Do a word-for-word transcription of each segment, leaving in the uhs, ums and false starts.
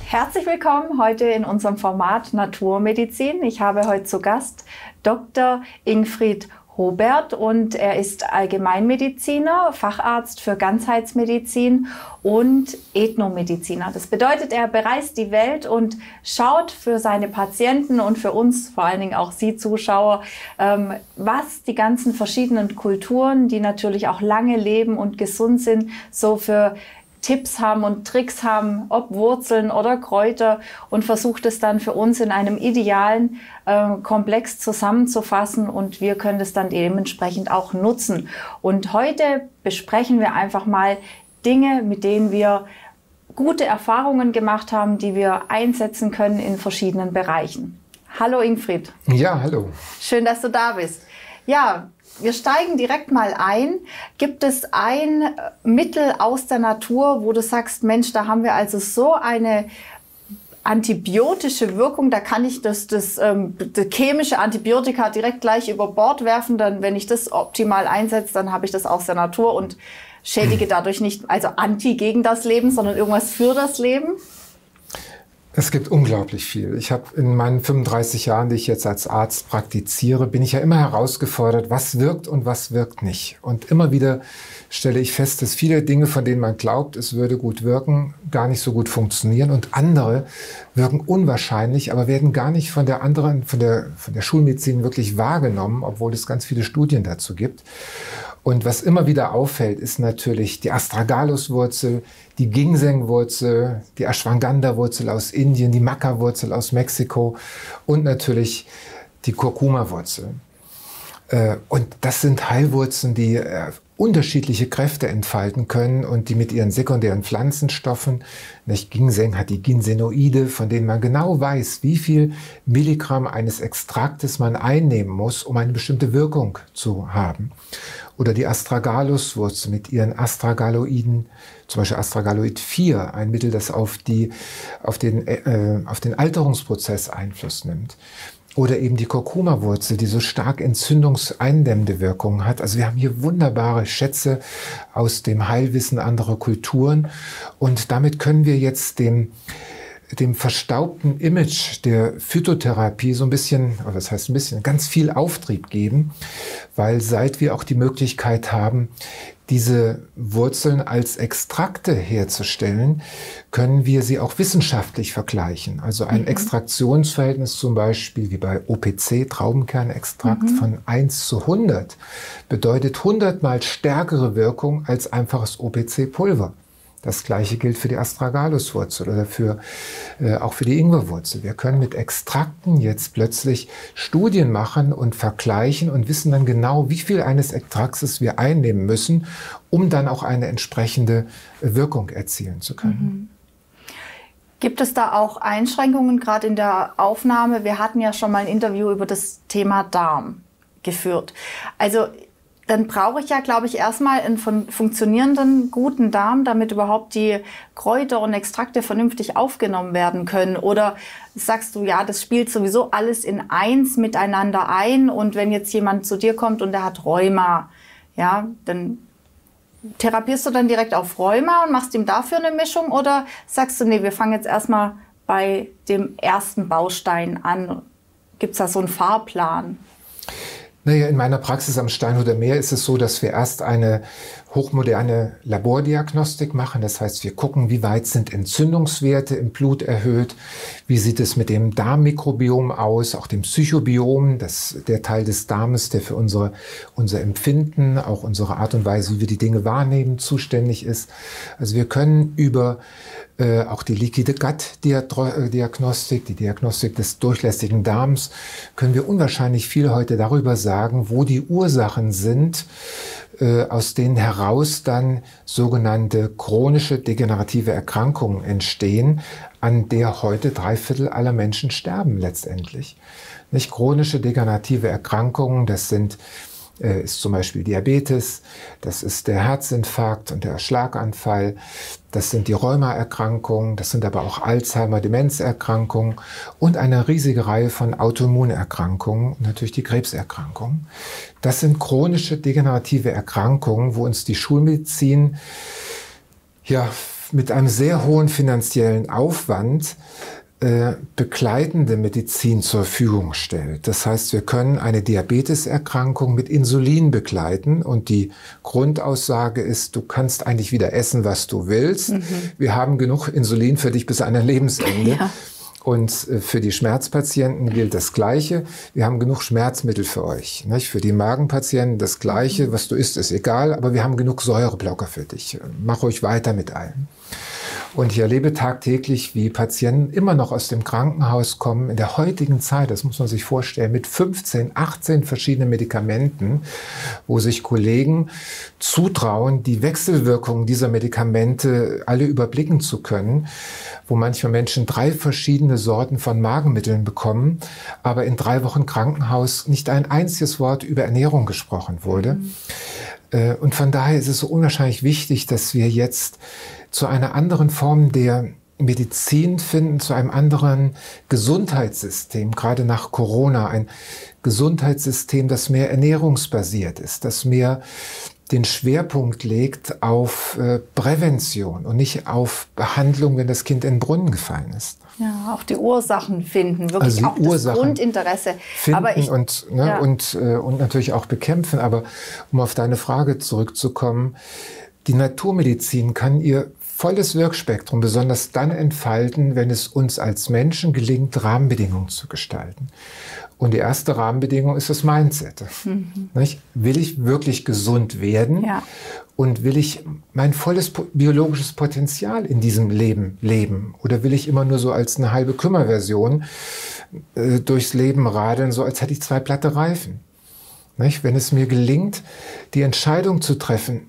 Herzlich willkommen heute in unserem Format Naturmedizin. Ich habe heute zu Gast Doktor Ingfried Hobert und er ist Allgemeinmediziner, Facharzt für Ganzheitsmedizin und Ethnomediziner. Das bedeutet, er bereist die Welt und schaut für seine Patienten und für uns, vor allen Dingen auch Sie Zuschauer, was die ganzen verschiedenen Kulturen, die natürlich auch lange leben und gesund sind, so für Tipps haben und Tricks haben, ob Wurzeln oder Kräuter, und versucht es dann für uns in einem idealen äh, Komplex zusammenzufassen und wir können es dann dementsprechend auch nutzen. Und heute besprechen wir einfach mal Dinge, mit denen wir gute Erfahrungen gemacht haben, die wir einsetzen können in verschiedenen Bereichen. Hallo Ingfried. Ja, hallo. Schön, dass du da bist. Ja, wir steigen direkt mal ein. Gibt es ein Mittel aus der Natur, wo du sagst, Mensch, da haben wir also so eine antibiotische Wirkung, da kann ich das, das, ähm, das chemische Antibiotika direkt gleich über Bord werfen, dann, wenn ich das optimal einsetze, dann habe ich das aus der Natur und schädige dadurch nicht, also anti gegen das Leben, sondern irgendwas für das Leben? Es gibt unglaublich viel. Ich habe in meinen fünfunddreißig Jahren, die ich jetzt als Arzt praktiziere, bin ich ja immer herausgefordert, was wirkt und was wirkt nicht. Und immer wieder stelle ich fest, dass viele Dinge, von denen man glaubt, es würde gut wirken, gar nicht so gut funktionieren. Und andere wirken unwahrscheinlich, aber werden gar nicht von der anderen, von der, von der Schulmedizin wirklich wahrgenommen, obwohl es ganz viele Studien dazu gibt. Und was immer wieder auffällt, ist natürlich die Astragalus-Wurzel, die Ginseng-Wurzel, die Ashwagandha-Wurzel aus Indien, die Maca-Wurzel aus Mexiko und natürlich die Kurkuma-Wurzel. Und das sind Heilwurzeln, die unterschiedliche Kräfte entfalten können und die mit ihren sekundären Pflanzenstoffen, nicht, Ginseng hat die Ginsenoide, von denen man genau weiß, wie viel Milligramm eines Extraktes man einnehmen muss, um eine bestimmte Wirkung zu haben. Oder die Astragalus-Wurzel mit ihren Astragaloiden, zum Beispiel Astragaloid vier, ein Mittel, das auf, die, auf, den, äh, auf den Alterungsprozess Einfluss nimmt. Oder eben die Kurkuma-Wurzel, die so stark entzündungseindämmende Wirkungen hat. Also wir haben hier wunderbare Schätze aus dem Heilwissen anderer Kulturen. Und damit können wir jetzt dem, dem verstaubten Image der Phytotherapie so ein bisschen, oder das heißt ein bisschen, ganz viel Auftrieb geben. Weil seit wir auch die Möglichkeit haben, diese Wurzeln als Extrakte herzustellen, können wir sie auch wissenschaftlich vergleichen. Also ein mhm. Extraktionsverhältnis zum Beispiel wie bei O P C, Traubenkernextrakt, mhm. von eins zu hundert bedeutet hundertmal stärkere Wirkung als einfaches O P C-Pulver. Das Gleiche gilt für die Astragalus-Wurzel oder für, äh, auch für die Ingwerwurzel. Wir können mit Extrakten jetzt plötzlich Studien machen und vergleichen und wissen dann genau, wie viel eines Extraktes wir einnehmen müssen, um dann auch eine entsprechende Wirkung erzielen zu können. Mhm. Gibt es da auch Einschränkungen, gerade in der Aufnahme? Wir hatten ja schon mal ein Interview über das Thema Darm geführt. Also dann brauche ich ja, glaube ich, erstmal einen funktionierenden, guten Darm, damit überhaupt die Kräuter und Extrakte vernünftig aufgenommen werden können. Oder sagst du, ja, das spielt sowieso alles in eins miteinander ein und wenn jetzt jemand zu dir kommt und der hat Rheuma, ja, dann therapierst du dann direkt auf Rheuma und machst ihm dafür eine Mischung oder sagst du, nee, wir fangen jetzt erstmal bei dem ersten Baustein an? Gibt es da so einen Fahrplan? Naja, in meiner Praxis am Steinhuder Meer ist es so, dass wir erst eine hochmoderne Labordiagnostik machen. Das heißt, wir gucken, wie weit sind Entzündungswerte im Blut erhöht, wie sieht es mit dem Darmmikrobiom aus, auch dem Psychobiom, das, der Teil des Darmes, der für unsere, unser Empfinden, auch unsere Art und Weise, wie wir die Dinge wahrnehmen, zuständig ist. Also wir können über äh, auch die Liquid Gut Diagnostik, die Diagnostik des durchlässigen Darms, können wir unwahrscheinlich viel heute darüber sagen, wo die Ursachen sind, aus denen heraus dann sogenannte chronische degenerative Erkrankungen entstehen, an der heute drei Viertel aller Menschen sterben letztendlich. Nicht chronische degenerative Erkrankungen, das sind äh, ist zum Beispiel Diabetes, das ist der Herzinfarkt und der Schlaganfall, das sind die Rheumaerkrankungen, das sind aber auch Alzheimer-Demenzerkrankungen und eine riesige Reihe von Autoimmunerkrankungen, natürlich die Krebserkrankungen. Das sind chronische degenerative Erkrankungen, wo uns die Schulmedizin ja mit einem sehr hohen finanziellen Aufwand äh, begleitende Medizin zur Verfügung stellt. Das heißt, wir können eine Diabeteserkrankung mit Insulin begleiten und die Grundaussage ist, du kannst eigentlich wieder essen, was du willst. Mhm. Wir haben genug Insulin für dich bis an dein Lebensende. Ja. Und für die Schmerzpatienten gilt das Gleiche. Wir haben genug Schmerzmittel für euch. Nicht? Für die Magenpatienten das Gleiche. Was du isst, ist egal, aber wir haben genug Säureblocker für dich. Mach ruhig weiter mit allem. Und ich erlebe tagtäglich, wie Patienten immer noch aus dem Krankenhaus kommen, in der heutigen Zeit, das muss man sich vorstellen, mit fünfzehn, achtzehn verschiedenen Medikamenten, wo sich Kollegen zutrauen, die Wechselwirkungen dieser Medikamente alle überblicken zu können, wo manchmal Menschen drei verschiedene Sorten von Magenmitteln bekommen, aber in drei Wochen Krankenhaus nicht ein einziges Wort über Ernährung gesprochen wurde. Mhm. Und von daher ist es so unwahrscheinlich wichtig, dass wir jetzt zu einer anderen Form der Medizin finden, zu einem anderen Gesundheitssystem, gerade nach Corona, ein Gesundheitssystem, das mehr ernährungsbasiert ist, das mehr den Schwerpunkt legt auf äh, Prävention und nicht auf Behandlung, wenn das Kind in den Brunnen gefallen ist. Ja, auch die Ursachen finden, wirklich also auch das Ursachen Grundinteresse. Finden Aber ich, und, ne, ja. und, äh, und natürlich auch bekämpfen. Aber um auf deine Frage zurückzukommen, die Naturmedizin kann ihr volles Wirkspektrum besonders dann entfalten, wenn es uns als Menschen gelingt, Rahmenbedingungen zu gestalten. Und die erste Rahmenbedingung ist das Mindset. Mhm. Nicht? Will ich wirklich gesund werden? Ja. Und will ich mein volles biologisches Potenzial in diesem Leben leben? Oder will ich immer nur so als eine halbe Kümmerversion äh, durchs Leben radeln, so als hätte ich zwei platte Reifen? Nicht? Wenn es mir gelingt, die Entscheidung zu treffen,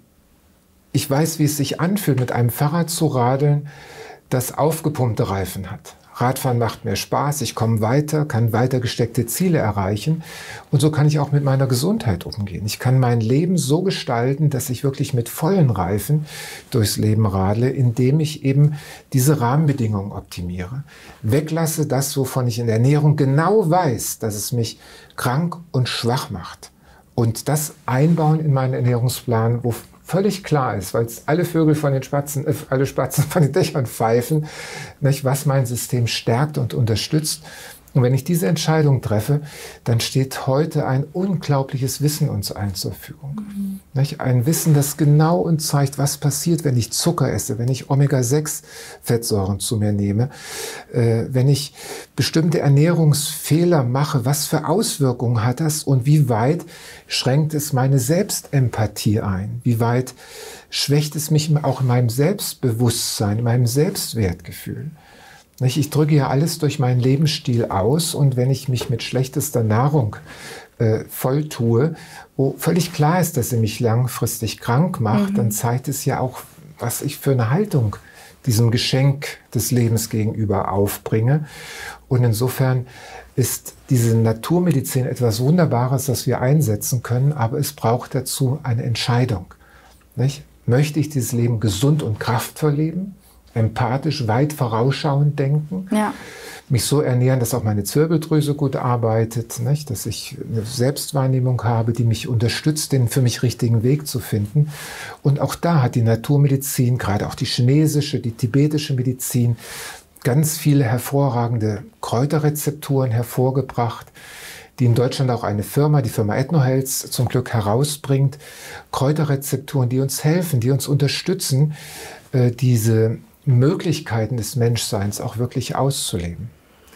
ich weiß, wie es sich anfühlt, mit einem Fahrrad zu radeln, das aufgepumpte Reifen hat. Radfahren macht mir Spaß, ich komme weiter, kann weiter gesteckte Ziele erreichen. Und so kann ich auch mit meiner Gesundheit umgehen. Ich kann mein Leben so gestalten, dass ich wirklich mit vollen Reifen durchs Leben radle, indem ich eben diese Rahmenbedingungen optimiere. Weglasse das, wovon ich in der Ernährung genau weiß, dass es mich krank und schwach macht. Und das einbauen in meinen Ernährungsplan, wo völlig klar ist, weil es alle Vögel von den Spatzen, äh, alle Spatzen von den Dächern pfeifen, nicht, was mein System stärkt und unterstützt. Und wenn ich diese Entscheidung treffe, dann steht heute ein unglaubliches Wissen uns allen zur Verfügung. Mhm. Nicht? Ein Wissen, das genau uns zeigt, was passiert, wenn ich Zucker esse, wenn ich Omega sechs Fettsäuren zu mir nehme, äh, wenn ich bestimmte Ernährungsfehler mache, was für Auswirkungen hat das und wie weit schränkt es meine Selbstempathie ein? Wie weit schwächt es mich auch in meinem Selbstbewusstsein, in meinem Selbstwertgefühl? Ich drücke ja alles durch meinen Lebensstil aus und wenn ich mich mit schlechtester Nahrung äh, voll tue, wo völlig klar ist, dass sie mich langfristig krank macht, mhm. dann zeigt es ja auch, was ich für eine Haltung diesem Geschenk des Lebens gegenüber aufbringe. Und insofern ist diese Naturmedizin etwas Wunderbares, das wir einsetzen können, aber es braucht dazu eine Entscheidung. Nicht? Möchte ich dieses Leben gesund und kraftvoll leben? Empathisch, weit vorausschauend denken, ja. Mich so ernähren, dass auch meine Zirbeldrüse gut arbeitet, nicht? Dass ich eine Selbstwahrnehmung habe, die mich unterstützt, den für mich richtigen Weg zu finden. Und auch da hat die Naturmedizin, gerade auch die chinesische, die tibetische Medizin, ganz viele hervorragende Kräuterrezepturen hervorgebracht, die in Deutschland auch eine Firma, die Firma Ethnohealth, zum Glück herausbringt. Kräuterrezepturen, die uns helfen, die uns unterstützen, äh, diese Möglichkeiten des Menschseins auch wirklich auszuleben.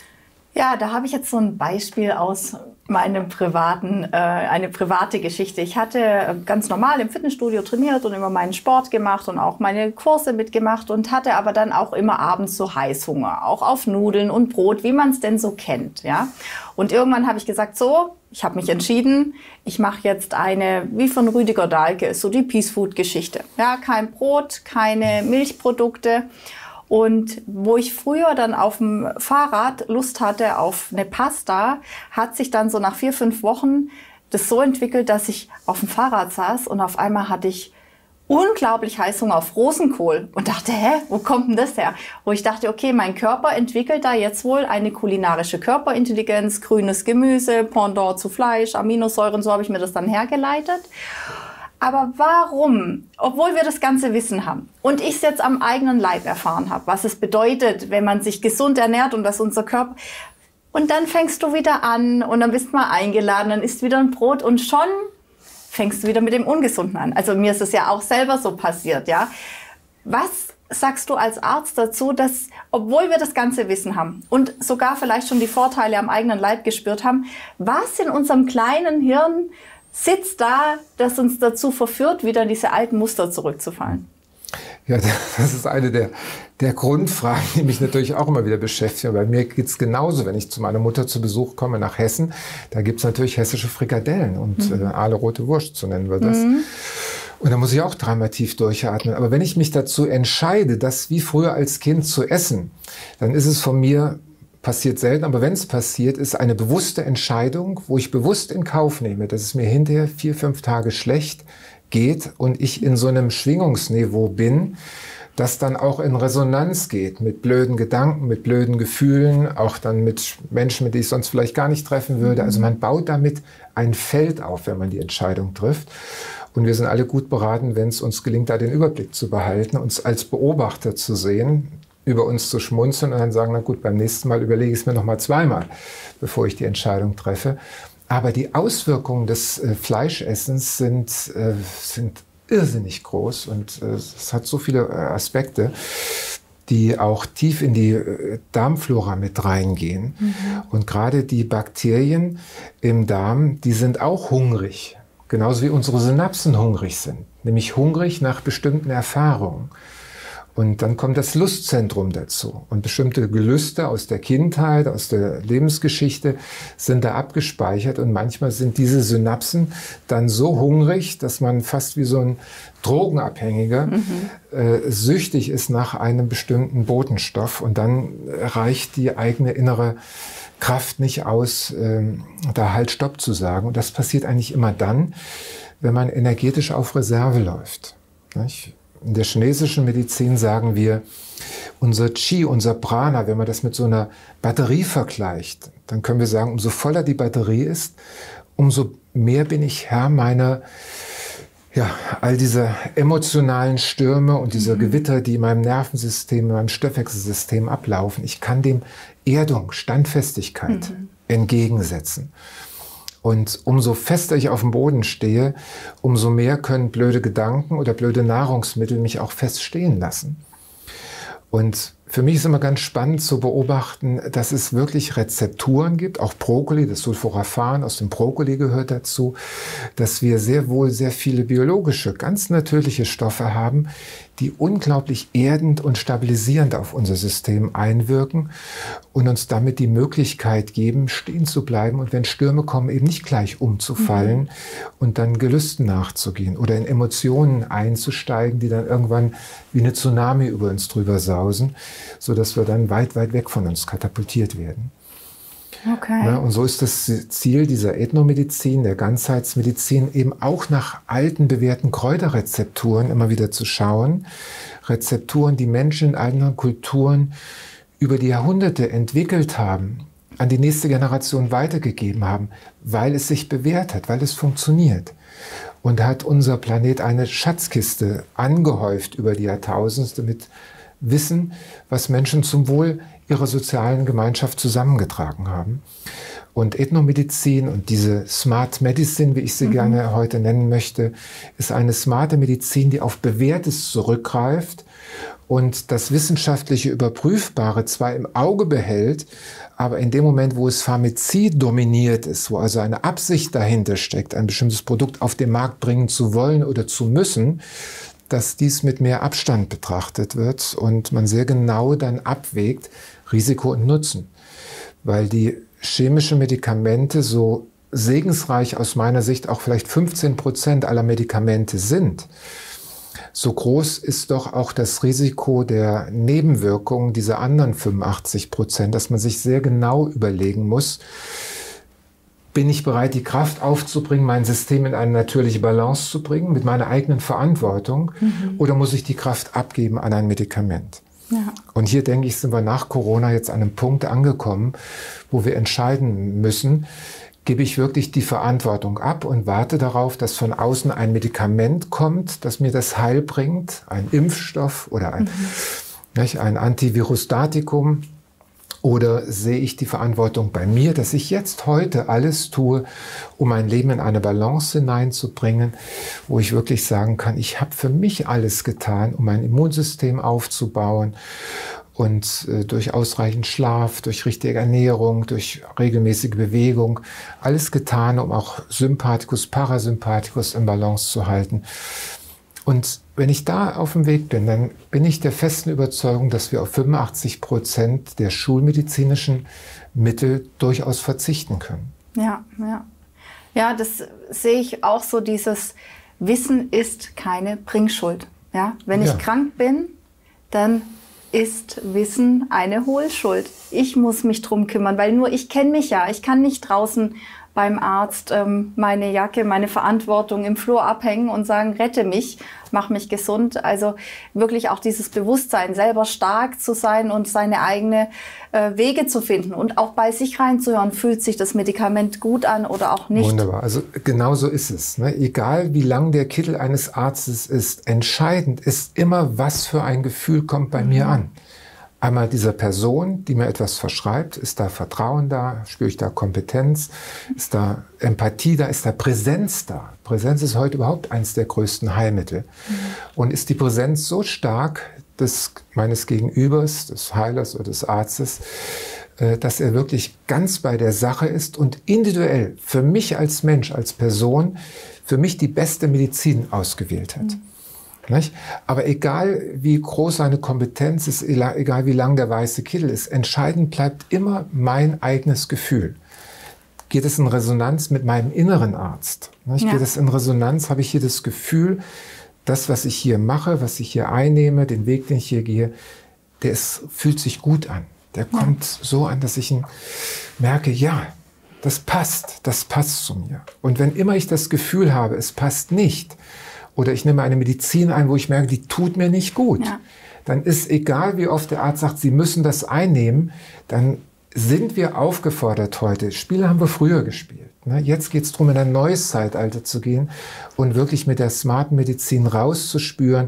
Ja, da habe ich jetzt so ein Beispiel aus meinem privaten, äh, eine private Geschichte. Ich hatte ganz normal im Fitnessstudio trainiert und immer meinen Sport gemacht und auch meine Kurse mitgemacht und hatte aber dann auch immer abends so Heißhunger, auch auf Nudeln und Brot, wie man es denn so kennt, ja. Und irgendwann habe ich gesagt, so, ich habe mich entschieden, ich mache jetzt eine, wie von Rüdiger Dahlke, ist so die Peace Food Geschichte. Ja, kein Brot, keine Milchprodukte. Und wo ich früher dann auf dem Fahrrad Lust hatte auf eine Pasta, hat sich dann so nach vier, fünf Wochen das so entwickelt, dass ich auf dem Fahrrad saß und auf einmal hatte ich unglaublich Heißhunger auf Rosenkohl und dachte, hä, wo kommt denn das her? Wo ich dachte, okay, mein Körper entwickelt da jetzt wohl eine kulinarische Körperintelligenz, grünes Gemüse, Pendant zu Fleisch, Aminosäuren, so habe ich mir das dann hergeleitet. Aber warum, obwohl wir das ganze Wissen haben und ich es jetzt am eigenen Leib erfahren habe, was es bedeutet, wenn man sich gesund ernährt und dass unser Körper... Und dann fängst du wieder an und dann bist du mal eingeladen, dann isst wieder ein Brot und schon fängst du wieder mit dem Ungesunden an. Also mir ist es ja auch selber so passiert, ja. Was sagst du als Arzt dazu, dass, obwohl wir das ganze Wissen haben und sogar vielleicht schon die Vorteile am eigenen Leib gespürt haben, was in unserem kleinen Hirn sitzt da, das uns dazu verführt, wieder in diese alten Muster zurückzufallen? Ja, das ist eine der, der Grundfragen, die mich natürlich auch immer wieder beschäftigen. Bei mir geht es genauso, wenn ich zu meiner Mutter zu Besuch komme nach Hessen. Da gibt es natürlich hessische Frikadellen und mhm. äh, Aale rote Wurst, so nennen wir das. Mhm. Und da muss ich auch dreimal tief durchatmen. Aber wenn ich mich dazu entscheide, das wie früher als Kind zu essen, dann ist es von mir, passiert selten, aber wenn es passiert, ist eine bewusste Entscheidung, wo ich bewusst in Kauf nehme, dass es mir hinterher vier, fünf Tage schlecht geht und ich in so einem Schwingungsniveau bin, das dann auch in Resonanz geht mit blöden Gedanken, mit blöden Gefühlen, auch dann mit Menschen, mit denen ich sonst vielleicht gar nicht treffen würde. Also man baut damit ein Feld auf, wenn man die Entscheidung trifft. Und wir sind alle gut beraten, wenn es uns gelingt, da den Überblick zu behalten, uns als Beobachter zu sehen, über uns zu schmunzeln und dann sagen, na gut, beim nächsten Mal überlege ich es mir noch mal zweimal, bevor ich die Entscheidung treffe. Aber die Auswirkungen des äh, Fleischessens sind, äh, sind irrsinnig groß und äh, es hat so viele äh, Aspekte, die auch tief in die äh, Darmflora mit reingehen. Mhm. Und gerade die Bakterien im Darm, die sind auch hungrig, genauso wie unsere Synapsen hungrig sind, nämlich hungrig nach bestimmten Erfahrungen. Und dann kommt das Lustzentrum dazu. Und bestimmte Gelüste aus der Kindheit, aus der Lebensgeschichte sind da abgespeichert. Und manchmal sind diese Synapsen dann so hungrig, dass man fast wie so ein Drogenabhängiger mhm. äh, süchtig ist nach einem bestimmten Botenstoff. Und dann reicht die eigene innere Kraft nicht aus, äh, da halt Stopp zu sagen. Und das passiert eigentlich immer dann, wenn man energetisch auf Reserve läuft. Nicht? In der chinesischen Medizin sagen wir, unser Qi, unser Prana, wenn man das mit so einer Batterie vergleicht, dann können wir sagen, umso voller die Batterie ist, umso mehr bin ich Herr meiner, ja, all dieser emotionalen Stürme und dieser mhm. Gewitter, die in meinem Nervensystem, in meinem Stoffwechselsystem ablaufen. Ich kann dem Erdung, Standfestigkeit mhm. entgegensetzen. Und umso fester ich auf dem Boden stehe, umso mehr können blöde Gedanken oder blöde Nahrungsmittel mich auch fest stehen lassen. Und für mich ist immer ganz spannend zu beobachten, dass es wirklich Rezepturen gibt, auch Brokkoli, das Sulforaphan aus dem Brokkoli gehört dazu, dass wir sehr wohl sehr viele biologische, ganz natürliche Stoffe haben, die unglaublich erdend und stabilisierend auf unser System einwirken und uns damit die Möglichkeit geben, stehen zu bleiben und wenn Stürme kommen, eben nicht gleich umzufallen mhm. und dann Gelüsten nachzugehen oder in Emotionen einzusteigen, die dann irgendwann wie eine Tsunami über uns drüber sausen, sodass wir dann weit, weit weg von uns katapultiert werden. Okay. Ja, und so ist das Ziel dieser Ethnomedizin, der Ganzheitsmedizin, eben auch nach alten, bewährten Kräuterrezepturen immer wieder zu schauen. Rezepturen, die Menschen in anderen Kulturen über die Jahrhunderte entwickelt haben, an die nächste Generation weitergegeben haben, weil es sich bewährt hat, weil es funktioniert. Und hat unser Planet eine Schatzkiste angehäuft über die Jahrtausende mit Wissen, was Menschen zum Wohl ihrer sozialen Gemeinschaft zusammengetragen haben. Und Ethnomedizin und diese Smart Medicine, wie ich sie mhm. gerne heute nennen möchte, ist eine smarte Medizin, die auf Bewährtes zurückgreift und das wissenschaftliche Überprüfbare zwar im Auge behält, aber in dem Moment, wo es Pharmazie dominiert ist, wo also eine Absicht dahinter steckt, ein bestimmtes Produkt auf den Markt bringen zu wollen oder zu müssen, dass dies mit mehr Abstand betrachtet wird und man sehr genau dann abwägt, Risiko und Nutzen. Weil die chemischen Medikamente, so segensreich aus meiner Sicht auch vielleicht fünfzehn Prozent aller Medikamente sind, so groß ist doch auch das Risiko der Nebenwirkungen dieser anderen fünfundachtzig Prozent, dass man sich sehr genau überlegen muss, bin ich bereit, die Kraft aufzubringen, mein System in eine natürliche Balance zu bringen, mit meiner eigenen Verantwortung, mhm. oder muss ich die Kraft abgeben an ein Medikament? Ja. Und hier, denke ich, sind wir nach Corona jetzt an einem Punkt angekommen, wo wir entscheiden müssen, gebe ich wirklich die Verantwortung ab und warte darauf, dass von außen ein Medikament kommt, das mir das Heil bringt, ein Impfstoff oder ein, mhm. nicht, ein Antivirustatikum? Oder sehe ich die Verantwortung bei mir, dass ich jetzt heute alles tue, um mein Leben in eine Balance hineinzubringen, wo ich wirklich sagen kann, ich habe für mich alles getan, um mein Immunsystem aufzubauen und äh, durch ausreichend Schlaf, durch richtige Ernährung, durch regelmäßige Bewegung, alles getan, um auch Sympathikus, Parasympathikus in Balance zu halten. Und wenn ich da auf dem Weg bin, dann bin ich der festen Überzeugung, dass wir auf fünfundachtzig Prozent der schulmedizinischen Mittel durchaus verzichten können. Ja, ja. Ja, das sehe ich auch so, dieses Wissen ist keine Bringschuld. Ja, wenn ich ja. krank bin, dann ist Wissen eine Hohlschuld. Ich muss mich drum kümmern, weil nur ich kenne mich ja. Ich kann nicht draußen beim Arzt ähm, meine Jacke, meine Verantwortung im Flur abhängen und sagen, rette mich, mach mich gesund. Also wirklich auch dieses Bewusstsein, selber stark zu sein und seine eigenen äh, Wege zu finden und auch bei sich reinzuhören, fühlt sich das Medikament gut an oder auch nicht. Wunderbar, also genau so ist es. Ne? Egal wie lang der Kittel eines Arztes ist, entscheidend ist immer, was für ein Gefühl kommt bei mhm. mir an. Einmal dieser Person, die mir etwas verschreibt, ist da Vertrauen da, spüre ich da Kompetenz, ist da Empathie da, ist da Präsenz da. Präsenz ist heute überhaupt eines der größten Heilmittel. Mhm. Und ist die Präsenz so stark des meines Gegenübers, des Heilers oder des Arztes, dass er wirklich ganz bei der Sache ist und individuell für mich als Mensch, als Person, für mich die beste Medizin ausgewählt hat. Mhm. Nicht? Aber egal wie groß seine Kompetenz ist, egal wie lang der weiße Kittel ist, entscheidend bleibt immer mein eigenes Gefühl. Geht es in Resonanz mit meinem inneren Arzt? Nicht? Ja. Geht es in Resonanz, habe ich hier das Gefühl, das, was ich hier mache, was ich hier einnehme, den Weg, den ich hier gehe, der ist, fühlt sich gut an. Der ja. kommt so an, dass ich ihn merke, ja, das passt, das passt zu mir. Und wenn immer ich das Gefühl habe, es passt nicht, oder ich nehme eine Medizin ein, wo ich merke, die tut mir nicht gut, ja. dann ist egal, wie oft der Arzt sagt, Sie müssen das einnehmen, dann sind wir aufgefordert heute. Spiele haben wir früher gespielt. Ne? Jetzt geht es darum, in ein neues Zeitalter zu gehen und wirklich mit der smarten Medizin rauszuspüren,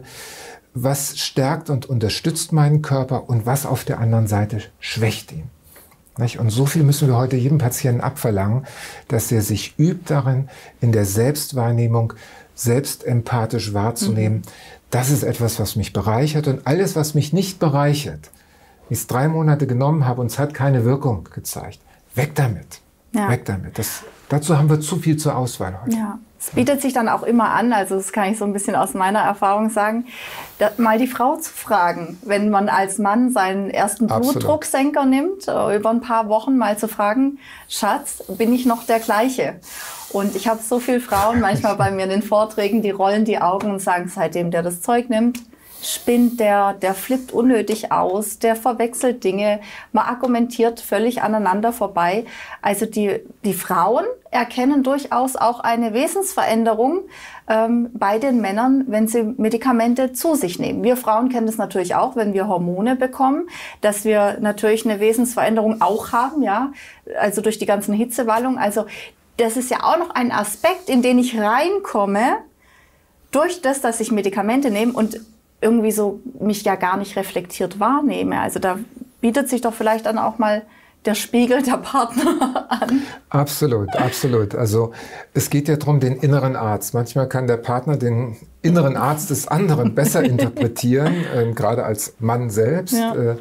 was stärkt und unterstützt meinen Körper und was auf der anderen Seite schwächt ihn. Nicht? Und so viel müssen wir heute jedem Patienten abverlangen, dass er sich übt darin, in der Selbstwahrnehmung selbst empathisch wahrzunehmen. Mhm. Das ist etwas, was mich bereichert. Und alles, was mich nicht bereichert, ich es drei Monate genommen habe und es hat keine Wirkung gezeigt, weg damit. Ja. Weg damit. Das, dazu haben wir zu viel zur Auswahl heute. Ja. Es bietet sich dann auch immer an, also das kann ich so ein bisschen aus meiner Erfahrung sagen, da, mal die Frau zu fragen, wenn man als Mann seinen ersten Blutdrucksenker nimmt, über ein paar Wochen mal zu fragen, Schatz, bin ich noch der gleiche? Und ich habe so viele Frauen manchmal bei mir in den Vorträgen, die rollen die Augen und sagen, seitdem der das Zeug nimmt, spinnt der, der flippt unnötig aus, der verwechselt Dinge, man argumentiert völlig aneinander vorbei. Also die, die Frauen erkennen durchaus auch eine Wesensveränderung ähm, bei den Männern, wenn sie Medikamente zu sich nehmen. Wir Frauen kennen das natürlich auch, wenn wir Hormone bekommen, dass wir natürlich eine Wesensveränderung auch haben, ja, also durch die ganzen Hitzewallungen. Also das ist ja auch noch ein Aspekt, in den ich reinkomme, durch das, dass ich Medikamente nehme und irgendwie so mich ja gar nicht reflektiert wahrnehme. Also da bietet sich doch vielleicht dann auch mal der Spiegel der Partner an. Absolut, absolut. Also es geht ja darum, den inneren Arzt. Manchmal kann der Partner den inneren Arzt des anderen besser interpretieren, äh, gerade als Mann selbst. Ja. Äh,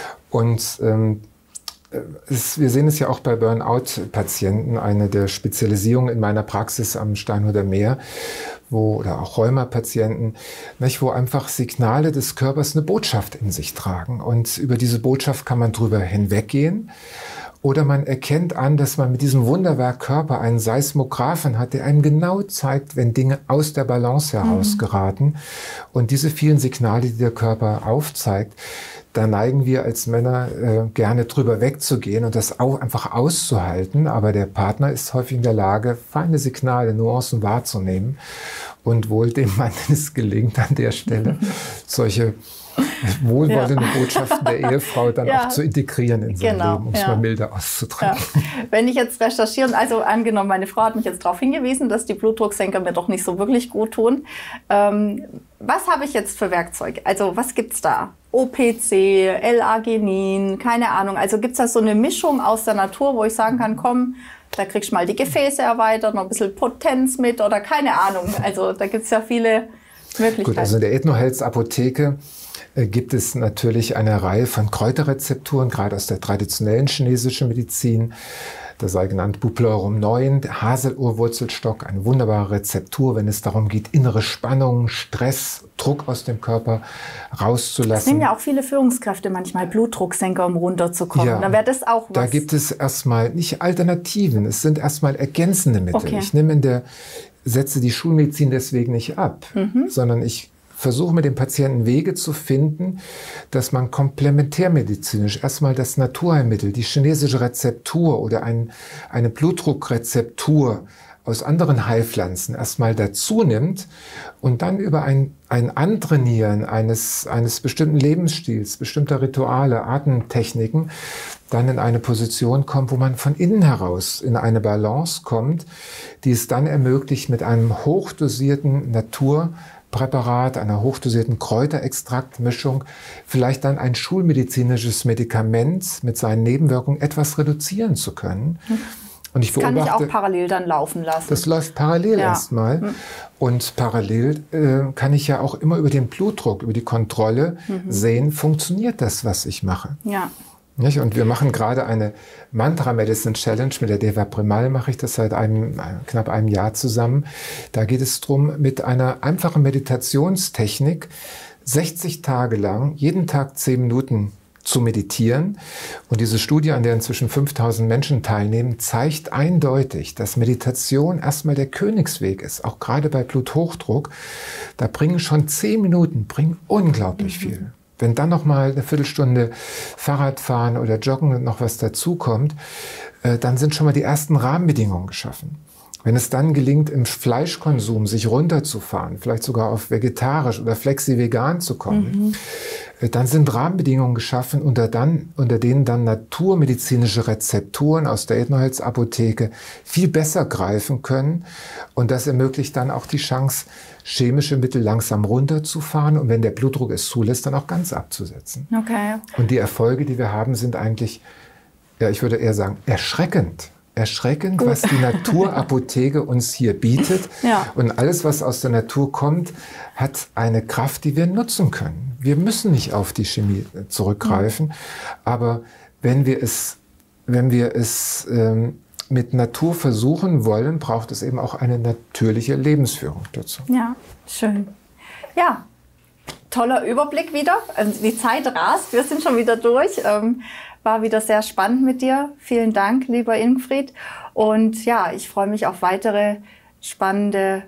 und ähm, Es, wir sehen es ja auch bei Burnout-Patienten, eine der Spezialisierungen in meiner Praxis am Steinhuder Meer, wo, oder auch Rheuma-Patienten, nicht, wo einfach Signale des Körpers eine Botschaft in sich tragen. Und über diese Botschaft kann man drüber hinweggehen. Oder man erkennt an, dass man mit diesem Wunderwerk Körper einen Seismographen hat, der einem genau zeigt, wenn Dinge aus der Balance herausgeraten. Mhm. Und diese vielen Signale, die der Körper aufzeigt, da neigen wir als Männer äh, gerne drüber wegzugehen und das auch einfach auszuhalten. Aber der Partner ist häufig in der Lage, feine Signale, Nuancen wahrzunehmen. Und wohl dem Mann es gelingt an der Stelle, solche wohlwollende ja. Botschaften der Ehefrau dann ja. auch zu integrieren in sein genau. Leben, um es ja. mal milder auszudrücken. Ja. Wenn ich jetzt recherchieren, also angenommen, meine Frau hat mich jetzt darauf hingewiesen, dass die Blutdrucksenker mir doch nicht so wirklich gut tun. Ähm, was habe ich jetzt für Werkzeuge? Also was gibt es da? O P C, L-Arginin, keine Ahnung. Also gibt es da so eine Mischung aus der Natur, wo ich sagen kann, komm, da kriegst du mal die Gefäße erweitert, noch ein bisschen Potenz mit oder keine Ahnung. Also da gibt es ja viele Möglichkeiten. Gut, also in der Ethnohealth Apotheke äh, gibt es natürlich eine Reihe von Kräuterrezepturen, gerade aus der traditionellen chinesischen Medizin. Da sei genannt Buplorum neun, der Haselurwurzelstock, eine wunderbare Rezeptur, wenn es darum geht, innere Spannung, Stress, Druck aus dem Körper rauszulassen. Das nehmen ja auch viele Führungskräfte manchmal Blutdrucksenker, um runterzukommen. Ja, dann wäre das auch was. Da gibt es erstmal nicht Alternativen, es sind erstmal ergänzende Mittel. Okay. Ich nehme in der, setze die Schulmedizin deswegen nicht ab, mhm. sondern ich versuche mit dem Patienten Wege zu finden, dass man komplementärmedizinisch erstmal das Naturheilmittel, die chinesische Rezeptur oder ein, eine Blutdruckrezeptur aus anderen Heilpflanzen erstmal dazu nimmt und dann über ein, ein Antrainieren eines, eines bestimmten Lebensstils, bestimmter Rituale, Atemtechniken, dann in eine Position kommt, wo man von innen heraus in eine Balance kommt, die es dann ermöglicht, mit einem hochdosierten Naturpräparat, einer hochdosierten Kräuterextraktmischung, vielleicht dann ein schulmedizinisches Medikament mit seinen Nebenwirkungen etwas reduzieren zu können. Und ich beobachte, kann ich auch parallel dann laufen lassen. Das läuft parallel ja. erstmal. Mhm. Und parallel äh, kann ich ja auch immer über den Blutdruck, über die Kontrolle mhm. sehen, funktioniert das, was ich mache. Ja. Nicht? Und wir machen gerade eine Mantra Medicine Challenge mit der Deva Premal, mache ich das seit einem, knapp einem Jahr zusammen. Da geht es darum, mit einer einfachen Meditationstechnik sechzig Tage lang, jeden Tag zehn Minuten zu meditieren. Und diese Studie, an der inzwischen fünftausend Menschen teilnehmen, zeigt eindeutig, dass Meditation erstmal der Königsweg ist, auch gerade bei Bluthochdruck. Da bringen schon zehn Minuten, bringen unglaublich mhm. viel. Wenn dann noch mal eine Viertelstunde Fahrradfahren oder Joggen und noch was dazukommt, äh, dann sind schon mal die ersten Rahmenbedingungen geschaffen. Wenn es dann gelingt, im Fleischkonsum sich runterzufahren, vielleicht sogar auf vegetarisch oder flexi-vegan zu kommen, mhm. dann sind Rahmenbedingungen geschaffen, unter, dann, unter denen dann naturmedizinische Rezepturen aus der Ethnohealth Apotheke viel besser greifen können. Und das ermöglicht dann auch die Chance, chemische Mittel langsam runterzufahren und wenn der Blutdruck es zulässt, dann auch ganz abzusetzen. Okay. Und die Erfolge, die wir haben, sind eigentlich, ja, ich würde eher sagen, erschreckend. Erschreckend, Gut. was die Naturapotheke uns hier bietet. Ja. Und alles, was aus der Natur kommt, hat eine Kraft, die wir nutzen können. Wir müssen nicht auf die Chemie zurückgreifen, mhm. aber wenn wir es, wenn wir es ähm, mit Natur versuchen wollen, braucht es eben auch eine natürliche Lebensführung dazu. Ja, schön. Ja, toller Überblick wieder. Die Zeit rast, wir sind schon wieder durch. Ähm, War wieder sehr spannend mit dir. Vielen Dank, lieber Ingfried. Und ja, ich freue mich auf weitere spannende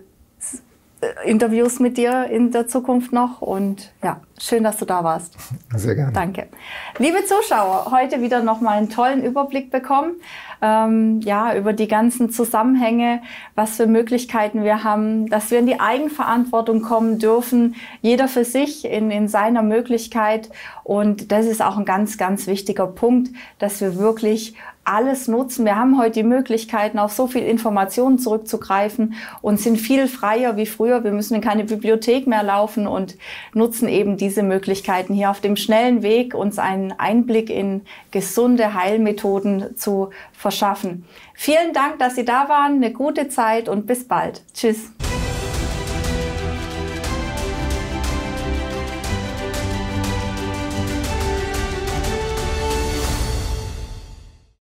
Interviews mit dir in der Zukunft noch. Und ja, schön, dass du da warst. Sehr gerne. Danke. Liebe Zuschauer, heute wieder noch mal einen tollen Überblick bekommen. Ähm, ja, über die ganzen Zusammenhänge, was für Möglichkeiten wir haben, dass wir in die Eigenverantwortung kommen dürfen, jeder für sich in, in seiner Möglichkeit. Und das ist auch ein ganz, ganz wichtiger Punkt, dass wir wirklich alles nutzen. Wir haben heute die Möglichkeiten, auf so viel Informationen zurückzugreifen und sind viel freier wie früher. Wir müssen in keine Bibliothek mehr laufen und nutzen eben diese Möglichkeiten hier auf dem schnellen Weg, uns einen Einblick in gesunde Heilmethoden zu verschaffen. Vielen Dank, dass Sie da waren. Eine gute Zeit und bis bald. Tschüss.